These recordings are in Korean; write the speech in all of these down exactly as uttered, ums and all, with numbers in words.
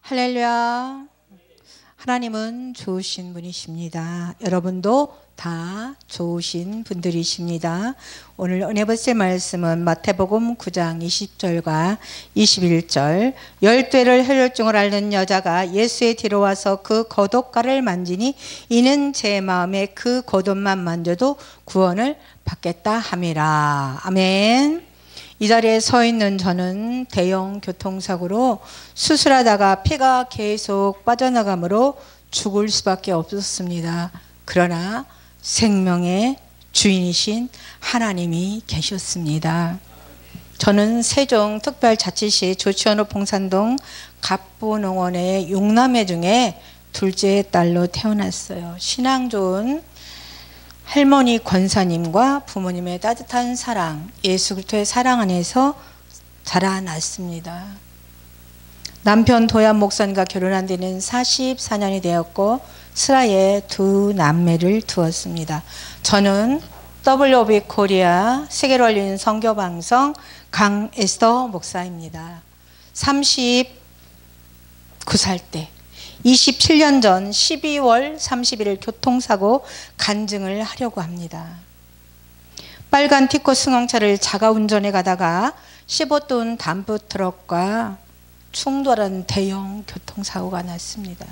할렐루야. 하나님은 좋으신 분이십니다. 여러분도 다 좋으신 분들이십니다. 오늘 은혜 받을 말씀은 마태복음 구 장 이십 절과 이십일 절. 열쇠를 혈혈증을 앓는 여자가 예수의 뒤로 와서 그 겉옷가를 만지니 이는 제 마음에 그 겉옷만 만져도 구원을 받겠다 함이라. 아멘. 이 자리에 서 있는 저는 대형 교통사고로 수술하다가 피가 계속 빠져나가므로 죽을 수밖에 없었습니다. 그러나 생명의 주인이신 하나님이 계셨습니다. 저는 세종특별자치시 조치원읍 봉산동 갑부농원의 육 남매 중에 둘째 딸로 태어났어요. 신앙 좋은 할머니 권사님과 부모님의 따뜻한 사랑, 예수 그리스도의 사랑 안에서 자라났습니다. 남편 도연 목사님과 결혼한 지는 사십사 년이 되었고 슬하에 두 남매를 두었습니다. 저는 더블유오비 코리아 세계로 알린 선교방송 강에스더 목사입니다. 삼십구 살 때 이십칠 년 전 십이월 삼십일 일 교통사고 간증을 하려고 합니다. 빨간 티코 승용차를 자가 운전해 가다가 십오 톤 덤프트럭과 충돌한 대형 교통사고가 났습니다.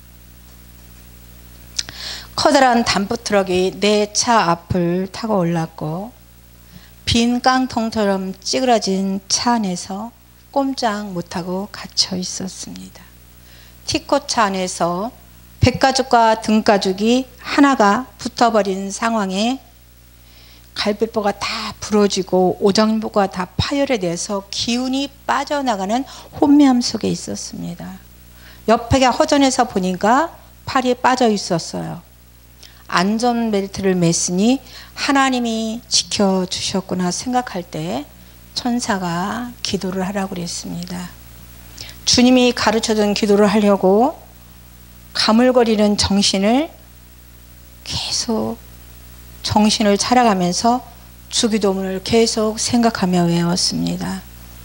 커다란 덤프트럭이 내 차 앞을 타고 올랐고 빈 깡통처럼 찌그러진 차 안에서 꼼짝 못하고 갇혀 있었습니다. 티코차 안에서 백가죽과 등가죽이 하나가 붙어버린 상황에 갈비뼈가 다 부러지고 오장부가 다 파열이 돼서 기운이 빠져나가는 혼미함 속에 있었습니다. 옆에가 허전해서 보니까 팔이 빠져 있었어요. 안전벨트를 맸으니 하나님이 지켜주셨구나 생각할 때 천사가 기도를 하라고 그랬습니다. 주님이 가르쳐준 기도를 하려고 가물거리는 정신을 계속 정신을 차려가면서 주기도문을 계속 생각하며 외웠습니다.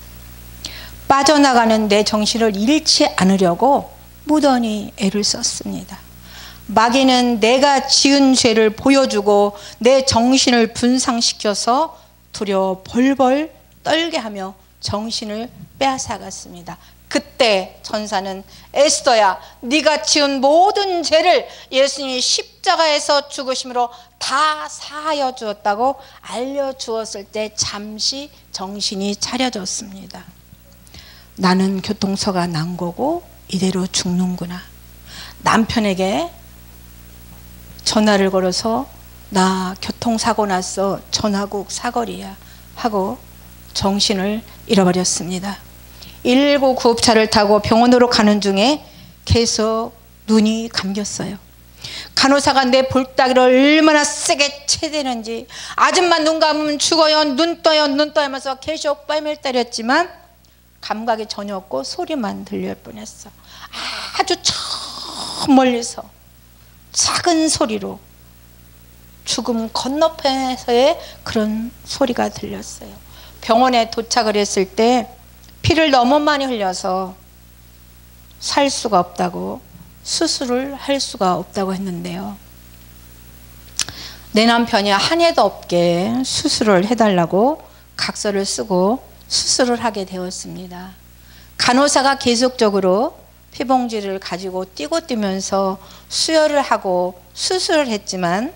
빠져나가는 내 정신을 잃지 않으려고 무던히 애를 썼습니다. 마귀는 내가 지은 죄를 보여주고 내 정신을 분상시켜서 두려워 벌벌 떨게 하며 정신을 빼앗아갔습니다. 그때 천사는 에스더야, 네가 지은 모든 죄를 예수님이 십자가에서 죽으심으로 다 사하여 주었다고 알려주었을 때 잠시 정신이 차려졌습니다. 나는 교통사고가 난 거고 이대로 죽는구나. 남편에게 전화를 걸어서 나 교통사고 났어, 전화국 사거리야 하고 정신을 잃어버렸습니다. 일일구 구급차를 타고 병원으로 가는 중에 계속 눈이 감겼어요. 간호사가 내 볼따기를 얼마나 세게 채대는지, 아줌마 눈 감으면 죽어요, 눈 떠요, 눈 떠요 하면서 계속 뺨을 때렸지만 감각이 전혀 없고 소리만 들릴 뻔했어. 아주 저 멀리서 작은 소리로 죽음 건너편에서의 그런 소리가 들렸어요. 병원에 도착을 했을 때 피를 너무 많이 흘려서 살 수가 없다고, 수술을 할 수가 없다고 했는데요. 내 남편이 한 해도 없게 수술을 해달라고 각서를 쓰고 수술을 하게 되었습니다. 간호사가 계속적으로 피봉지를 가지고 뛰고 뛰면서 수혈을 하고 수술을 했지만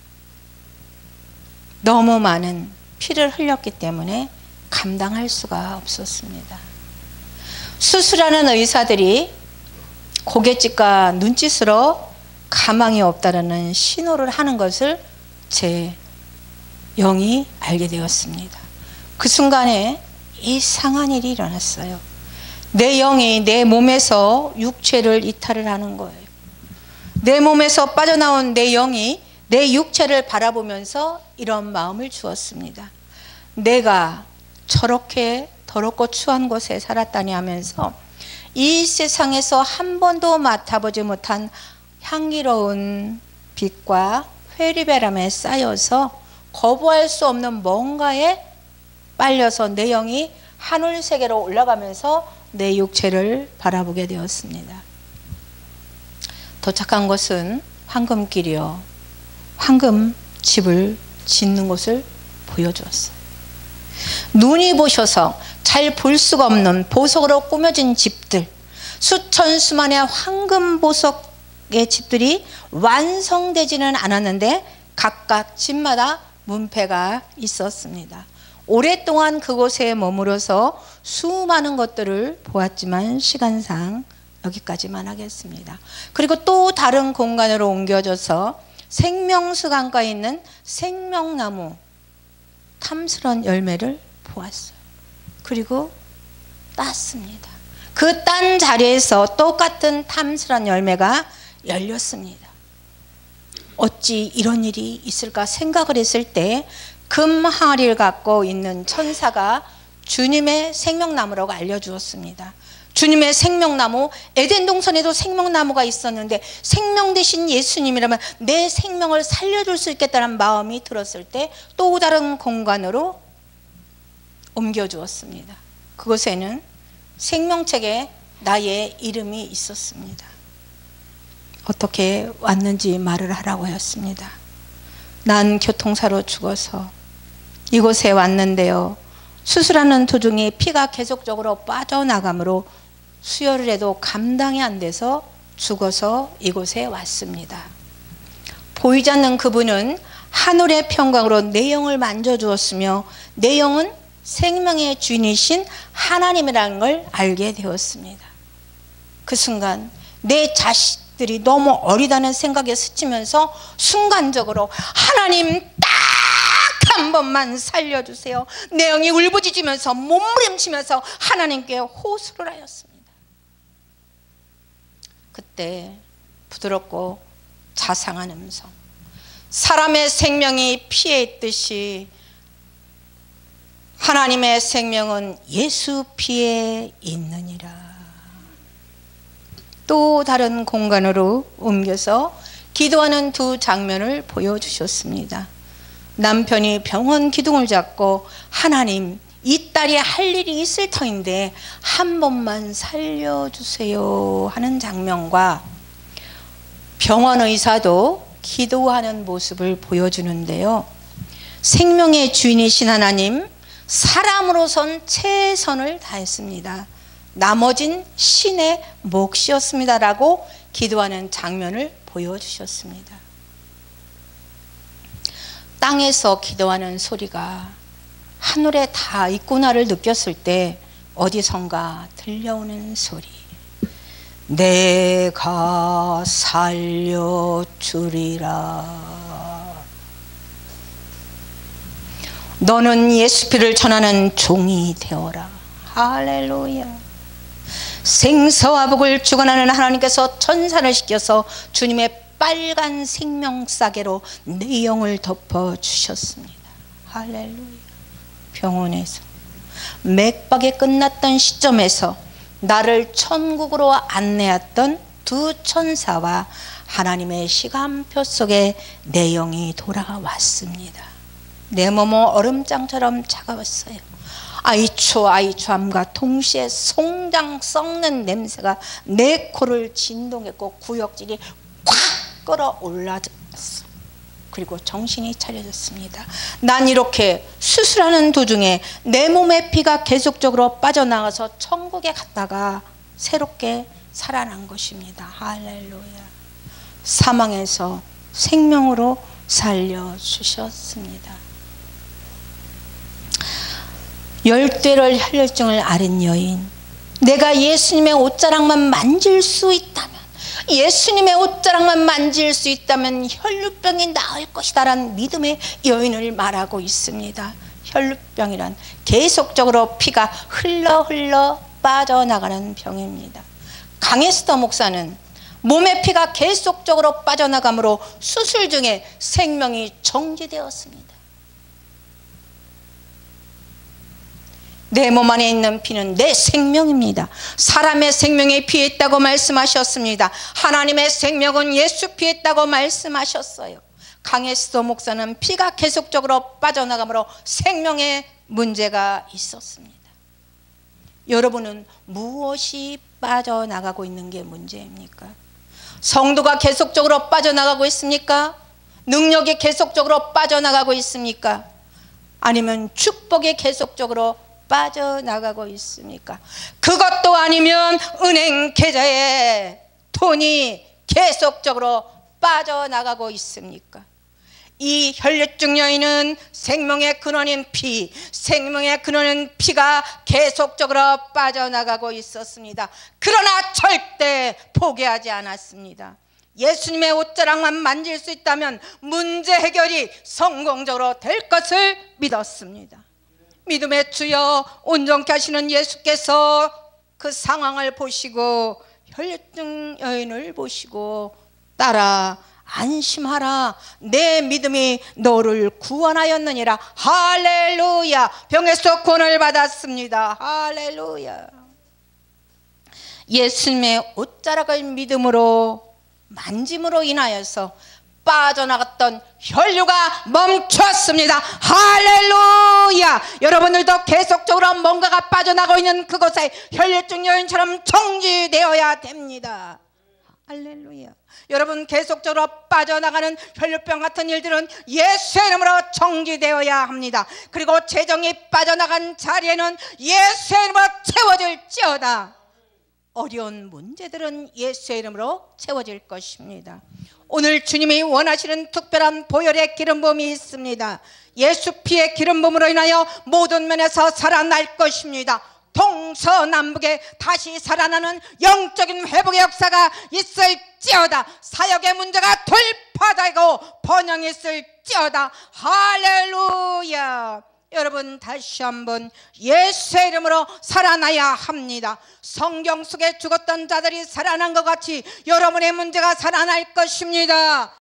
너무 많은 피를 흘렸기 때문에 감당할 수가 없었습니다. 수술하는 의사들이 고갯짓과 눈짓으로 가망이 없다라는 신호를 하는 것을 제 영이 알게 되었습니다. 그 순간에 이상한 일이 일어났어요. 내 영이 내 몸에서 육체를 이탈을 하는 거예요. 내 몸에서 빠져나온 내 영이 내 육체를 바라보면서 이런 마음을 주었습니다. 내가 저렇게 더럽고 추한 곳에 살았다니 하면서 이 세상에서 한 번도 맡아보지 못한 향기로운 빛과 회리배람에 쌓여서 거부할 수 없는 뭔가에 빨려서 내 영이 하늘 세계로 올라가면서 내 육체를 바라보게 되었습니다. 도착한 곳은 황금길이요, 황금 집을 짓는 곳을 보여주었어요. 눈이 부셔서 잘 볼 수가 없는 보석으로 꾸며진 집들, 수천 수만의 황금 보석의 집들이 완성되지는 않았는데 각각 집마다 문패가 있었습니다. 오랫동안 그곳에 머물러서 수많은 것들을 보았지만 시간상 여기까지만 하겠습니다. 그리고 또 다른 공간으로 옮겨져서 생명수 강가에 있는 생명나무 탐스런 열매를 보았어요. 그리고 땄습니다. 그 딴 자리에서 똑같은 탐스런 열매가 열렸습니다. 어찌 이런 일이 있을까 생각을 했을 때 금 항아리를 갖고 있는 천사가 주님의 생명나무라고 알려주었습니다. 주님의 생명나무, 에덴 동산에도 생명나무가 있었는데 생명 대신 예수님이라면 내 생명을 살려줄 수 있겠다는 마음이 들었을 때 또 다른 공간으로 옮겨주었습니다. 그곳에는 생명책에 나의 이름이 있었습니다. 어떻게 왔는지 말을 하라고 하였습니다. 난 교통사로 죽어서 이곳에 왔는데요, 수술하는 도중에 피가 계속적으로 빠져나가므로 수혈을 해도 감당이 안 돼서 죽어서 이곳에 왔습니다. 보이지 않는 그분은 하늘의 평강으로 내 영을 만져주었으며 내 영은 생명의 주인이신 하나님이라는 걸 알게 되었습니다. 그 순간 내 자식들이 너무 어리다는 생각에 스치면서 순간적으로 하나님 딱 한 번만 살려주세요. 내 영이 울부짖으면서 몸부림치면서 하나님께 호소를 하였습니다. 그때 부드럽고 자상한 음성, 사람의 생명이 피에 있듯이 하나님의 생명은 예수 피에 있느니라. 또 다른 공간으로 옮겨서 기도하는 두 장면을 보여주셨습니다. 남편이 병원 기둥을 잡고 하나님, 이 딸이 할 일이 있을 터인데 한 번만 살려주세요 하는 장면과 병원 의사도 기도하는 모습을 보여주는데요, 생명의 주인이신 하나님, 사람으로선 최선을 다했습니다. 나머진 신의 몫이었습니다라고 기도하는 장면을 보여주셨습니다. 땅에서 기도하는 소리가 하늘에 다 있구나를 느꼈을 때 어디선가 들려오는 소리, 내가 살려주리라. 너는 예수 피를 전하는 종이 되어라. 할렐루야. 생사와 복을 주관하는 하나님께서 천사를 시켜서 주님의 빨간 생명싸개로 내 영을 덮어주셨습니다. 할렐루야. 병원에서 맥박이 끝났던 시점에서 나를 천국으로 안내했던 두 천사와 하나님의 시간표 속에 내 영이 돌아왔습니다. 내 몸은 얼음장처럼 차가웠어요. 아이초 아이초 함과 동시에 송장 썩는 냄새가 내 코를 진동했고 구역질이 꽉 끌어올라졌어. 그리고 정신이 차려졌습니다. 난 이렇게 수술하는 도중에 내 몸의 피가 계속적으로 빠져나가서 천국에 갔다가 새롭게 살아난 것입니다. 할렐루야. 사망에서 생명으로 살려주셨습니다. 열대를 혈혈증을 앓은 여인, 내가 예수님의 옷자락만 만질 수 있다면, 예수님의 옷자락만 만질 수 있다면 혈루병이 나을 것이다 라는 믿음의 여인을 말하고 있습니다. 혈루병이란 계속적으로 피가 흘러 흘러 빠져나가는 병입니다. 강에스더 목사는 몸의 피가 계속적으로 빠져나가므로 수술 중에 생명이 정지되었습니다. 내 몸 안에 있는 피는 내 생명입니다. 사람의 생명이 피에 있다고 말씀하셨습니다. 하나님의 생명은 예수 피에 있다고 말씀하셨어요. 강에스더 목사는 피가 계속적으로 빠져나가므로 생명에 문제가 있었습니다. 여러분은 무엇이 빠져나가고 있는 게 문제입니까? 성도가 계속적으로 빠져나가고 있습니까? 능력이 계속적으로 빠져나가고 있습니까? 아니면 축복이 계속적으로 빠져나가고 있습니까? 그것도 아니면 은행 계좌에 돈이 계속적으로 빠져나가고 있습니까? 이 혈류증 여인은 생명의 근원인 피, 생명의 근원인 피가 계속적으로 빠져나가고 있었습니다. 그러나 절대 포기하지 않았습니다. 예수님의 옷자락만 만질 수 있다면 문제 해결이 성공적으로 될 것을 믿었습니다. 믿음의 주여 온전케 하시는 예수께서 그 상황을 보시고 혈류증 여인을 보시고 따라 안심하라, 내 믿음이 너를 구원하였느니라. 할렐루야. 병에서 구원을 받았습니다. 할렐루야. 예수님의 옷자락을 믿음으로 만짐으로 인하여서 빠져나갔던 혈류가 멈췄습니다. 할렐루야. 여러분들도 계속적으로 뭔가가 빠져나가고 있는 그곳에 혈류증 여인처럼 정지되어야 됩니다. 할렐루야. 여러분, 계속적으로 빠져나가는 혈류병 같은 일들은 예수의 이름으로 정지되어야 합니다. 그리고 재정이 빠져나간 자리에는 예수의 이름으로 채워질지어다. 어려운 문제들은 예수의 이름으로 채워질 것입니다. 오늘 주님이 원하시는 특별한 보혈의 기름 부음이 있습니다. 예수 피의 기름 부음으로 인하여 모든 면에서 살아날 것입니다. 동서남북에 다시 살아나는 영적인 회복의 역사가 있을지어다. 사역의 문제가 돌파되고 번영이 있을지어다. 할렐루야. 여러분, 다시 한번 예수의 이름으로 살아나야 합니다. 성경 속에 죽었던 자들이 살아난 것 같이 여러분의 문제가 살아날 것입니다.